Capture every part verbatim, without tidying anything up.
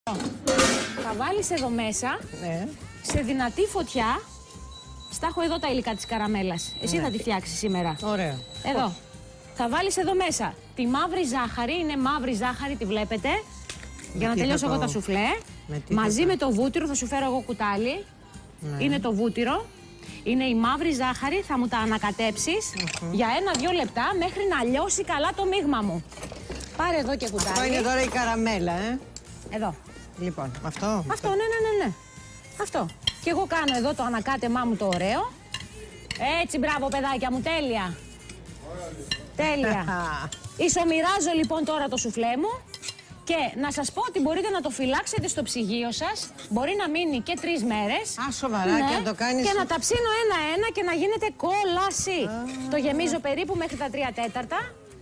Θα βάλεις εδώ μέσα, ναι, σε δυνατή φωτιά. Στα έχω εδώ τα υλικά της καραμέλας. Εσύ ναι. θα τη φτιάξεις σήμερα. Ωραία. Εδώ. Oh. Θα βάλεις εδώ μέσα τη μαύρη ζάχαρη. Είναι μαύρη ζάχαρη, τη βλέπετε. Με για να τελειώσω το... εγώ τα σουφλέ. Με Μαζί με το βούτυρο θα σου φέρω εγώ κουτάλι. Ναι. Είναι το βούτυρο. Είναι η μαύρη ζάχαρη. Θα μου τα ανακατέψεις uh-huh. για ένα-δυο λεπτά μέχρι να λιώσει καλά το μείγμα μου. Πάρε εδώ και κουτάλι. Αυτό είναι τώρα η καραμέλα, ε. Εδώ. Λοιπόν, αυτό. Αυτό, ναι, ναι, ναι, ναι. Αυτό. Και εγώ κάνω εδώ το ανακάτεμά μου το ωραίο. Έτσι, μπράβο παιδάκια μου, τέλεια. Τέλεια. Ισομοιράζω λοιπόν τώρα το σουφλέ μου. Και να σας πω ότι μπορείτε να το φυλάξετε στο ψυγείο σας. Μπορεί να μείνει και τρεις μέρες. Α, σοβαρά, ναι, και να το κάνεις. Και να τα ψήνω ένα-ένα και να γίνεται κόλαση. Το γεμίζω περίπου μέχρι τα τρία τέταρτα.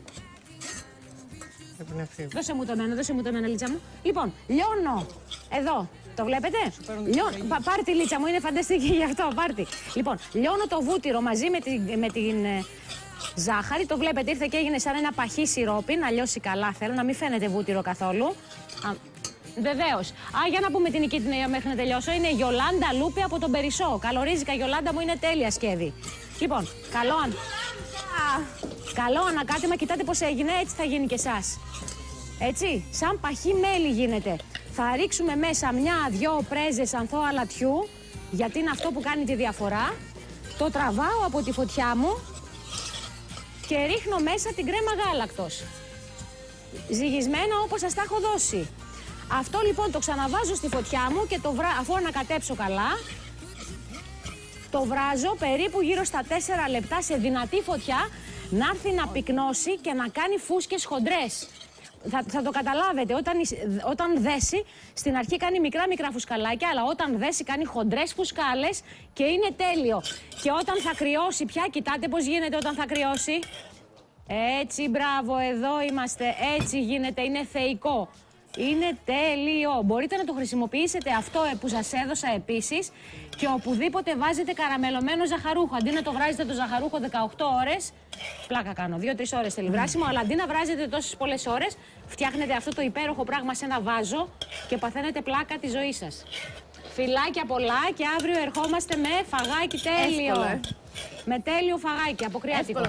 Δώσε μου το εμένα, δώσε μου το εμένα, Λίτσα μου. Λοιπόν, λιώνω εδώ. Το βλέπετε? Λιώνω. Πα, πάρ' τη, Λίτσα μου, είναι φανταστική γι' αυτό. Πάρ' τη. Λοιπόν, λιώνω το βούτυρο μαζί με, τη, με την ε, ζάχαρη. Το βλέπετε, ήρθε και έγινε σαν ένα παχύ σιρόπι. Να λιώσει καλά, θέλω να μην φαίνεται βούτυρο καθόλου. Βεβαίως. Α, για να πούμε την νικήτρια μέχρι να τελειώσω. Είναι η Γιολάντα Λούπη από τον Περισσό. Καλορίζικα, Γιολάντα μου, είναι τέλεια σκεύη. Λοιπόν, καλό αν... Καλό ανακάτεμα, κοιτάτε πώς έγινε, έτσι θα γίνει και εσάς. Έτσι, σαν παχύ μέλι γίνεται. Θα ρίξουμε μέσα μια-δυο πρέζες ανθό αλατιού, γιατί είναι αυτό που κάνει τη διαφορά. Το τραβάω από τη φωτιά μου και ρίχνω μέσα την κρέμα γάλακτος. Ζυγισμένα όπως σας τα έχω δώσει. Αυτό λοιπόν το ξαναβάζω στη φωτιά μου και το βρά... αφού ανακατέψω καλά, το βράζω περίπου γύρω στα τέσσερα λεπτά σε δυνατή φωτιά, να έρθει να πυκνώσει και να κάνει φούσκες χοντρές. Θα, θα το καταλάβετε, όταν, όταν δέσει, στην αρχή κάνει μικρά μικρά φουσκαλάκια, αλλά όταν δέσει κάνει χοντρές φουσκάλες και είναι τέλειο. Και όταν θα κρυώσει πια, κοιτάτε πώς γίνεται όταν θα κρυώσει. Έτσι, μπράβο, εδώ είμαστε, έτσι γίνεται, είναι θεϊκό. Είναι τέλειο. Μπορείτε να το χρησιμοποιήσετε αυτό που σας έδωσα επίσης και οπουδήποτε βάζετε καραμελωμένο ζαχαρούχο. Αντί να το βράζετε το ζαχαρούχο δεκαοκτώ ώρες, πλάκα κάνω, δύο τρεις ώρες θέλει βράσιμο, αλλά αντί να βράζετε τόσες πολλές ώρες, φτιάχνετε αυτό το υπέροχο πράγμα σε ένα βάζο και παθαίνετε πλάκα τη ζωή σας. Φιλάκια πολλά και αύριο ερχόμαστε με φαγάκι τέλειο. Εύκολο, ε. Με τέλειο φαγάκι, αποκριάτικο.